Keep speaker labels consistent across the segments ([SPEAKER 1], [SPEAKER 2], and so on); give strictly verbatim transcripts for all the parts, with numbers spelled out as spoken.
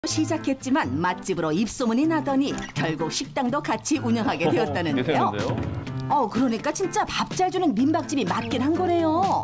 [SPEAKER 1] 시작했지만 맛집으로 입소문이 나더니 결국 식당도 같이 운영하게 되었다는데요. 어, 그러니까 진짜 밥 잘 주는 민박집이 맞긴 한 거네요.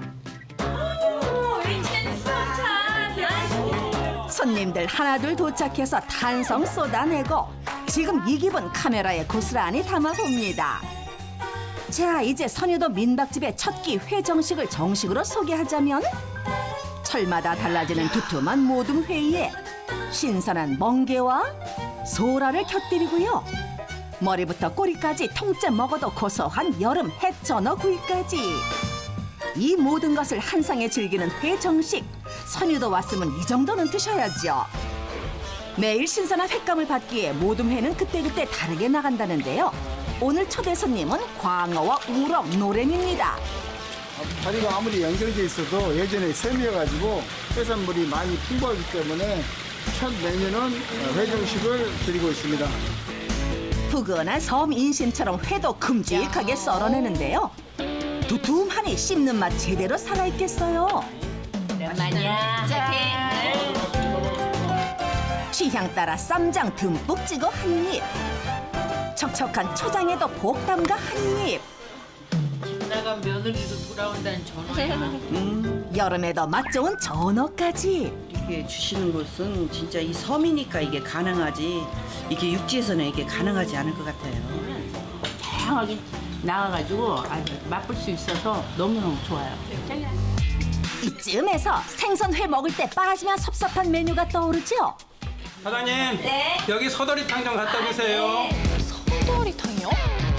[SPEAKER 1] 손님들 하나둘 도착해서 탄성 쏟아내고 지금 이 기분 카메라에 고스란히 담아봅니다. 자, 이제 선유도 민박집의 첫 끼 회 정식을 정식으로 소개하자면 철마다 달라지는 두툼한 모둠 회에 신선한 멍게와 소라를 곁들이고요. 머리부터 꼬리까지 통째 먹어도 고소한 여름 해전어 구이까지. 이 모든 것을 한 상에 즐기는 회 정식. 선유도 왔으면 이 정도는 드셔야죠. 매일 신선한 횟감을 받기에 모둠 회는 그때그때 다르게 나간다는데요. 오늘 초대 손님은 광어와 우럭, 노랭입니다.
[SPEAKER 2] 다리가 아무리 연결돼 있어도 예전에 샘이어가지고 해산물이 많이 풍부하기 때문에 첫 메뉴는 회정식을 드리고 있습니다.
[SPEAKER 1] 푸근한 섬 인심처럼 회도 큼직하게 썰어내는데요. 두툼하니 씹는 맛 제대로 살아있겠어요.
[SPEAKER 3] 오랜만이야.
[SPEAKER 1] 취향 따라 쌈장 듬뿍 찍어 한 입. 척척한 초장에도 복 담가 한 입.
[SPEAKER 3] 내가 며느리로 돌아온다는 전화야.
[SPEAKER 1] 음, 여름에도 맛 좋은 전어까지.
[SPEAKER 4] 이렇게 주시는 곳은 진짜 이 섬이니까 이게 가능하지, 이게 육지에서는 이게 가능하지 않을 것 같아요.
[SPEAKER 3] 다양하게 나와가지고 아주 맛볼 수 있어서 너무너무 좋아요.
[SPEAKER 1] 이쯤에서 생선회 먹을 때 빠지면 섭섭한 메뉴가 떠오르죠?
[SPEAKER 5] 사장님, 네? 여기 서더리탕 좀 갖다 주세요.
[SPEAKER 6] 아, 네. 서더리탕이요?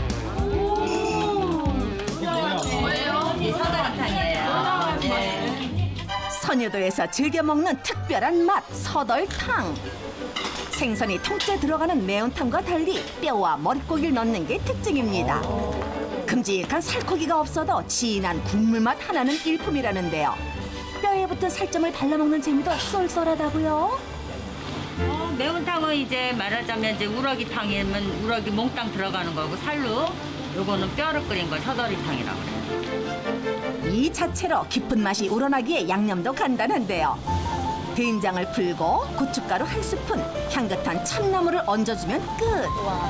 [SPEAKER 1] 선유도에서 즐겨 먹는 특별한 맛 서덜탕. 생선이 통째 들어가는 매운탕과 달리 뼈와 머릿고기를 넣는 게 특징입니다. 큼직한 살코기가 없어도 진한 국물 맛 하나는 일품이라는데요. 뼈에 붙은 살점을 발라먹는 재미도 쏠쏠하다고요.
[SPEAKER 7] 어, 매운탕은 이제 말하자면 이제 우럭이탕이면 우럭이 몽땅 들어가는 거고 살로 요거는 뼈를 끓인 거 서더리탕이라고 그래요.
[SPEAKER 1] 이 자체로 깊은 맛이 우러나기에 양념도 간단한데요. 된장을 풀고 고춧가루 한 스푼, 향긋한 참나물을 얹어주면 끝.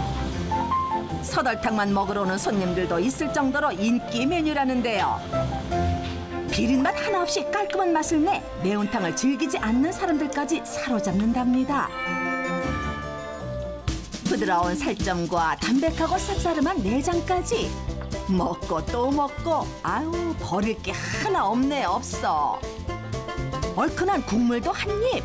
[SPEAKER 1] 서덜탕만 먹으러 오는 손님들도 있을 정도로 인기 메뉴라는데요. 비린맛 하나 없이 깔끔한 맛을 내 매운탕을 즐기지 않는 사람들까지 사로잡는답니다. 부드러운 살점과 담백하고 쌉싸름한 내장까지 먹고 또 먹고 아유 버릴 게 하나 없네 없어. 얼큰한 국물도 한 입.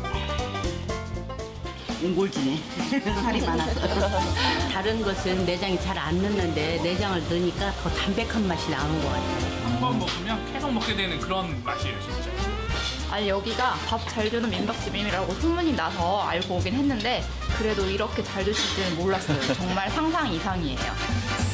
[SPEAKER 4] 옹골지네. 살이 많아서.
[SPEAKER 3] 다른 것은 내장이 잘 안 넣는데 내장을 넣으니까 더 담백한 맛이 나는 것 같아요.
[SPEAKER 8] 한 번 먹으면 계속 먹게 되는 그런 맛이에요, 진짜.
[SPEAKER 6] 아니 여기가 밥 잘 주는 민박집이라고 소문이 나서 알고 오긴 했는데 그래도 이렇게 잘 주실 줄은 몰랐어요. 정말 상상 이상이에요.